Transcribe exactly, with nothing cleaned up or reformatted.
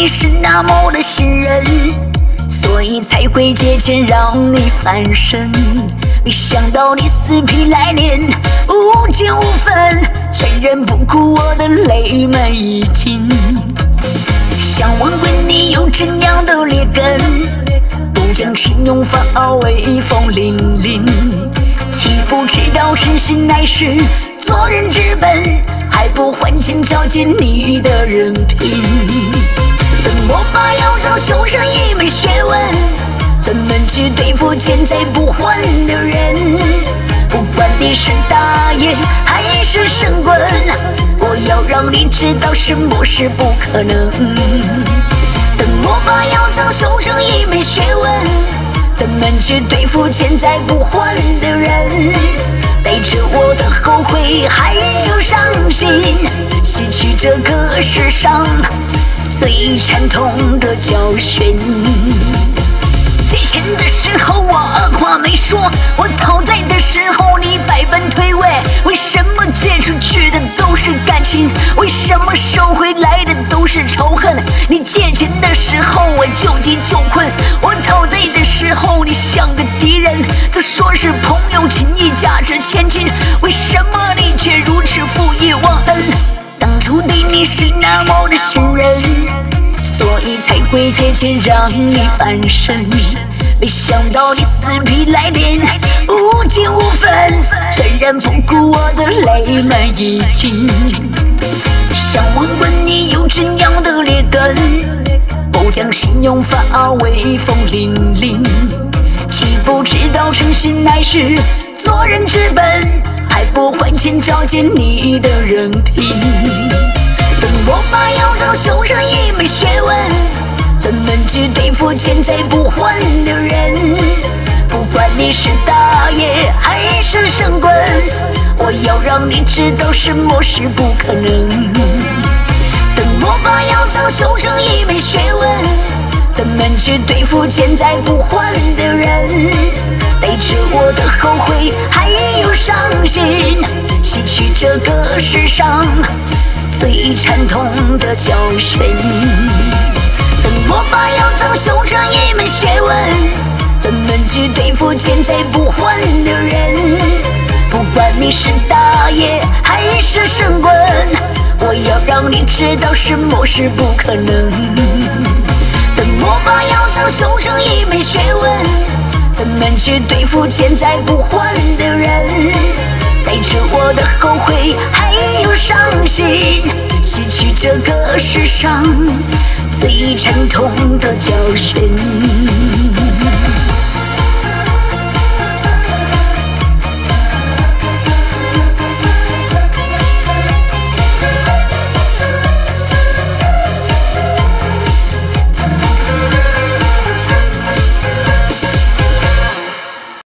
你是那么的信任，所以才会借钱让你翻身。没想到你死皮赖脸，无情无分，全然不顾我的泪满衣襟。想问问你有怎样的劣根，不将信用反而威风凛凛？岂不知道人心乃是做人之本，还不还钱照见你的人品？怎么把要找修上一门学问？怎么去对付欠债不还的人？不管你是大爷还是神棍，我要让你知道什么是不可能。等我把要找修上一门学问，怎么去对付欠债不还的人？带着我的后悔还有伤心，吸取这个世上最惨痛的教训。借钱的时候我二话没说，我讨债的时候你百般推诿。为什么借出去的都是感情？为什么收回来的都是仇恨？你借钱的时候我救急救困，我讨债的时候你像个敌人。都说是朋友情谊价值千金，为什么你却如此负义忘恩？当初对你是那么的信任，所以才会借钱让你翻身。没想到你死皮赖脸，无情无分，全然不顾我的泪满衣襟。想问问你有怎样的劣根，不将信用反而威风凛凛？岂不知道诚信乃是做人之本，还不还钱照见你的人品？等我把要找修上一门学问，怎么去对付欠债不还的人？不管你是大爷还是神棍，我要让你知道什么是不可能。等我把要找修上一门学问，怎么去对付欠债不还的人？带着我的后悔还有伤心，吸取这个世上最惨痛的教训。等我把要找修上一门学问，怎么去对付欠债不还的人？不管你是大爷还是神棍，我要让你知道什么是不可能。等我把要找修上一门学问，怎么去对付欠债不还的人？带着我的后悔还有伤心，吸取这个世上最惨痛的教训。